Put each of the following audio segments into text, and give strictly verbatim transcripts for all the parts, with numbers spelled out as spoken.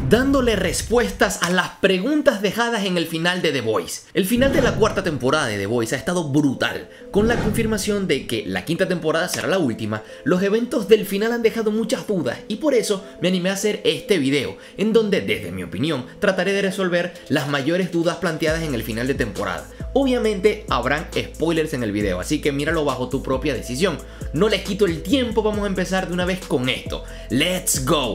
dándole respuestas a las preguntas dejadas en el final de The Voice. El final de la cuarta temporada de The Voice ha estado brutal, con la confirmación de que la quinta temporada será la última. Los eventos del final han dejado muchas dudas y por eso me animé a hacer este video, en donde desde mi opinión trataré de resolver las mayores dudas planteadas en el final de temporada. Obviamente habrán spoilers en el video, así que míralo bajo tu propia decisión. No les quito el tiempo, vamos a empezar de una vez con esto. ¡Let's go!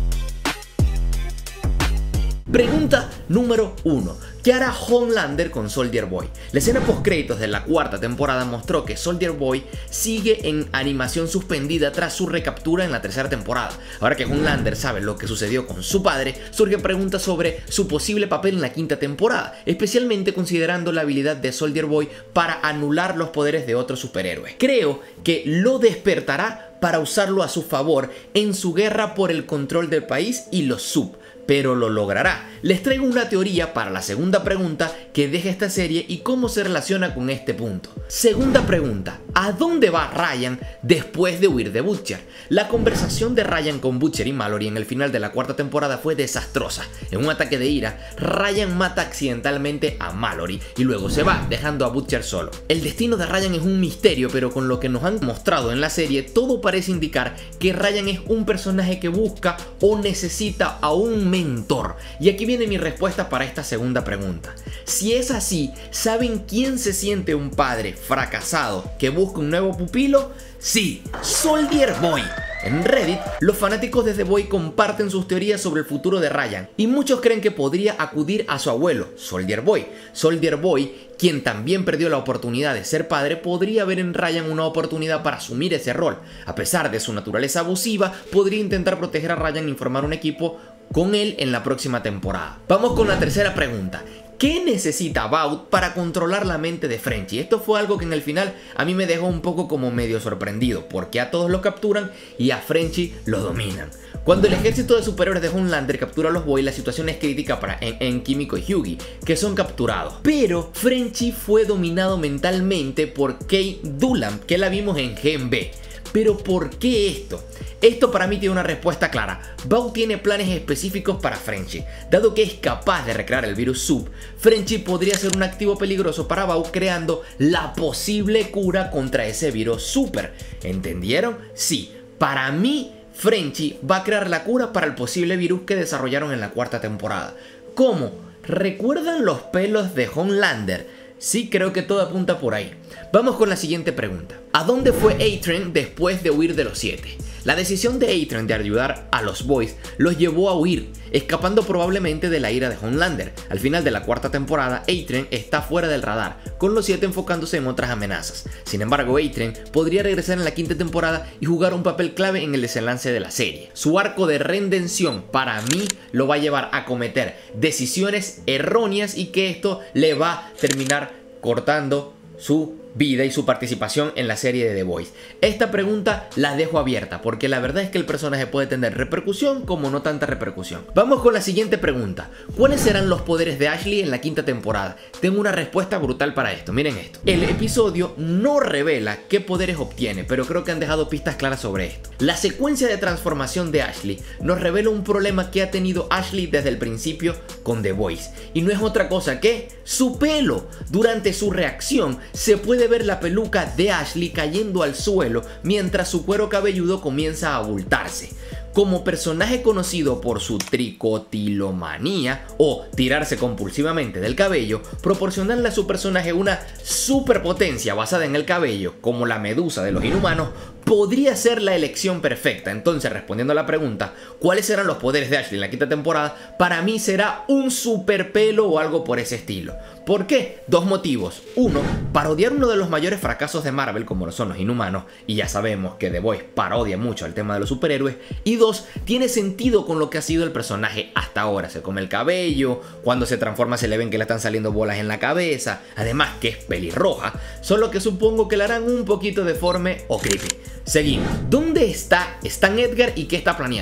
Pregunta número uno. ¿Qué hará Homelander con Soldier Boy? La escena postcréditos de la cuarta temporada mostró que Soldier Boy sigue en animación suspendida tras su recaptura en la tercera temporada. Ahora que Homelander sabe lo que sucedió con su padre, surgen preguntas sobre su posible papel en la quinta temporada, especialmente considerando la habilidad de Soldier Boy para anular los poderes de otros superhéroes. Creo que lo despertará para usarlo a su favor en su guerra por el control del país y los sub, pero lo logrará. Les traigo una teoría para la segunda pregunta que deja esta serie y cómo se relaciona con este punto. Segunda pregunta, ¿a dónde va Ryan después de huir de Butcher? La conversación de Ryan con Butcher y Mallory en el final de la cuarta temporada fue desastrosa. En un ataque de ira, Ryan mata accidentalmente a Mallory y luego se va, dejando a Butcher solo. El destino de Ryan es un misterio, pero con lo que nos han mostrado en la serie, todo parece indicar que Ryan es un personaje que busca o necesita a un mentor. Y aquí viene mi respuesta para esta segunda pregunta. Si es así, ¿saben quién se siente un padre fracasado que busca un nuevo pupilo? Sí, Soldier Boy. En Reddit, los fanáticos de The Boy comparten sus teorías sobre el futuro de Ryan y muchos creen que podría acudir a su abuelo, Soldier Boy. Soldier Boy, quien también perdió la oportunidad de ser padre, podría ver en Ryan una oportunidad para asumir ese rol. A pesar de su naturaleza abusiva, podría intentar proteger a Ryan y formar un equipo con él en la próxima temporada. Vamos con la tercera pregunta. ¿Qué necesita Vought para controlar la mente de Frenchie? Esto fue algo que en el final a mí me dejó un poco como medio sorprendido, porque a todos lo capturan y a Frenchie lo dominan. Cuando el ejército de superhéroes de Homelander captura a los Boy, la situación es crítica para En-En, Kimiko y Hughie, que son capturados. Pero Frenchie fue dominado mentalmente por Kate Dulam, que la vimos en Gen B. ¿Pero por qué esto? Esto para mí tiene una respuesta clara. Vought tiene planes específicos para Frenchie. Dado que es capaz de recrear el virus sub, Frenchie podría ser un activo peligroso para Vought, creando la posible cura contra ese virus super. ¿Entendieron? Sí, para mí Frenchie va a crear la cura para el posible virus que desarrollaron en la cuarta temporada. ¿Cómo? ¿Recuerdan los pelos de Homelander? Sí, creo que todo apunta por ahí. Vamos con la siguiente pregunta. ¿A dónde fue A-Train después de huir de los siete? La decisión de A-Train de ayudar a los Boys los llevó a huir, escapando probablemente de la ira de Homelander. Al final de la cuarta temporada, A-Train está fuera del radar, con los siete enfocándose en otras amenazas. Sin embargo, A-Train podría regresar en la quinta temporada y jugar un papel clave en el desenlace de la serie. Su arco de redención para mí lo va a llevar a cometer decisiones erróneas y que esto le va a terminar cortando su vida y su participación en la serie de The Voice. Esta pregunta la dejo abierta porque la verdad es que el personaje puede tener repercusión como no tanta repercusión. Vamos con la siguiente pregunta. ¿Cuáles serán los poderes de Ashley en la quinta temporada? Tengo una respuesta brutal para esto. Miren esto. El episodio no revela qué poderes obtiene, pero creo que han dejado pistas claras sobre esto. La secuencia de transformación de Ashley nos revela un problema que ha tenido Ashley desde el principio con The Voice, y no es otra cosa que su pelo. Durante su reacción se puede ver la peluca de Ashley cayendo al suelo mientras su cuero cabelludo comienza a abultarse. Como personaje conocido por su tricotilomanía o tirarse compulsivamente del cabello, proporcionarle a su personaje una superpotencia basada en el cabello, como la medusa de los inhumanos, podría ser la elección perfecta. Entonces, respondiendo a la pregunta, ¿cuáles serán los poderes de Ashley en la quinta temporada? Para mí será un super pelo o algo por ese estilo. ¿Por qué? Dos motivos. Uno, parodiar uno de los mayores fracasos de Marvel, como lo son los inhumanos, y ya sabemos que The Voice parodia mucho el tema de los superhéroes. Y dos, tiene sentido con lo que ha sido el personaje hasta ahora. Se come el cabello, cuando se transforma se le ven que le están saliendo bolas en la cabeza, además que es pelirroja, solo que supongo que la harán un poquito deforme o creepy. Seguimos. ¿Dónde está Stan Edgar y qué está planeando?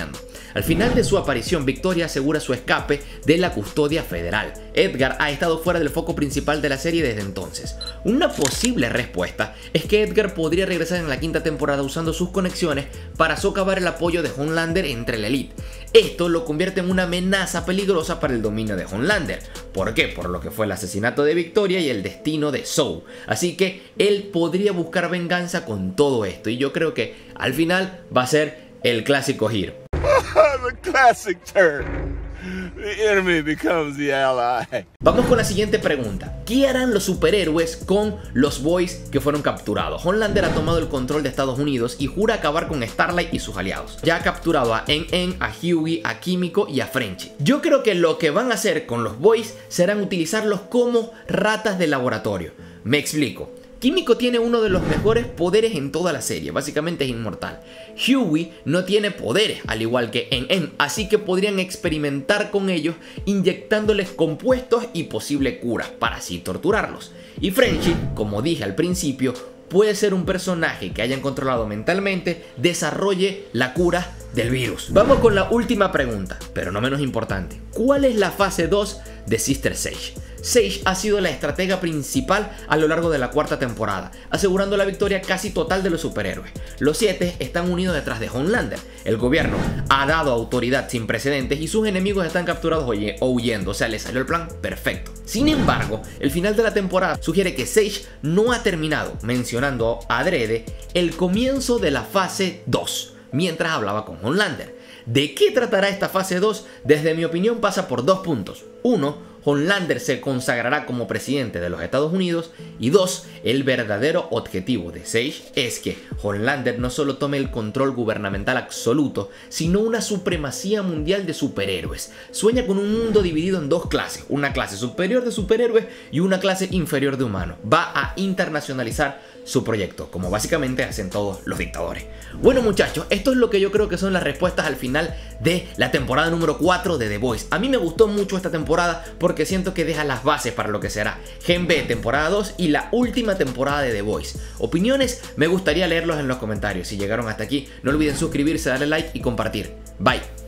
Al final de su aparición, Victoria asegura su escape de la custodia federal. Edgar ha estado fuera del foco principal de la serie desde entonces. Una posible respuesta es que Edgar podría regresar en la quinta temporada usando sus conexiones para socavar el apoyo de Homelander entre la élite. Esto lo convierte en una amenaza peligrosa para el dominio de Homelander. ¿Por qué? Por lo que fue el asesinato de Victoria y el destino de Zoe. Así que él podría buscar venganza con todo esto, y yo creo que al final va a ser el clásico giro. The classic turn. The enemy becomes the ally. Vamos con la siguiente pregunta. ¿Qué harán los superhéroes con los Boys que fueron capturados? Homelander ha tomado el control de Estados Unidos y jura acabar con Starlight y sus aliados. Ya ha capturado a En-En, a Hughie, a Químico y a Frenchie. Yo creo que lo que van a hacer con los Boys serán utilizarlos como ratas de laboratorio. Me explico. Químico tiene uno de los mejores poderes en toda la serie, básicamente es inmortal. Hughie no tiene poderes, al igual que En-En, así que podrían experimentar con ellos inyectándoles compuestos y posible cura para así torturarlos. Y Frenchie, como dije al principio, puede ser un personaje que hayan controlado mentalmente, desarrolle la cura del virus. Vamos con la última pregunta, pero no menos importante. ¿Cuál es la fase dos de Sister Sage? Sage ha sido la estratega principal a lo largo de la cuarta temporada, asegurando la victoria casi total de los superhéroes. Los siete están unidos detrás de Homelander. El gobierno ha dado autoridad sin precedentes y sus enemigos están capturados o huyendo, o sea, le salió el plan perfecto. Sin embargo, el final de la temporada sugiere que Sage no ha terminado, mencionando adrede el comienzo de la fase dos, mientras hablaba con Homelander. ¿De qué tratará esta fase dos? Desde mi opinión pasa por dos puntos. Uno, Homelander se consagrará como presidente de los Estados Unidos, y dos, el verdadero objetivo de Sage es que Homelander no solo tome el control gubernamental absoluto, sino una supremacía mundial de superhéroes. Sueña con un mundo dividido en dos clases, una clase superior de superhéroes y una clase inferior de humanos. Va a internacionalizar su proyecto, como básicamente hacen todos los dictadores. Bueno muchachos, esto es lo que yo creo que son las respuestas al final de la temporada número cuatro de The Boys. A mí me gustó mucho esta temporada porque siento que deja las bases para lo que será Gen B temporada dos y la última temporada de The Boys. Opiniones, me gustaría leerlos en los comentarios. Si llegaron hasta aquí, no olviden suscribirse, darle like y compartir. Bye.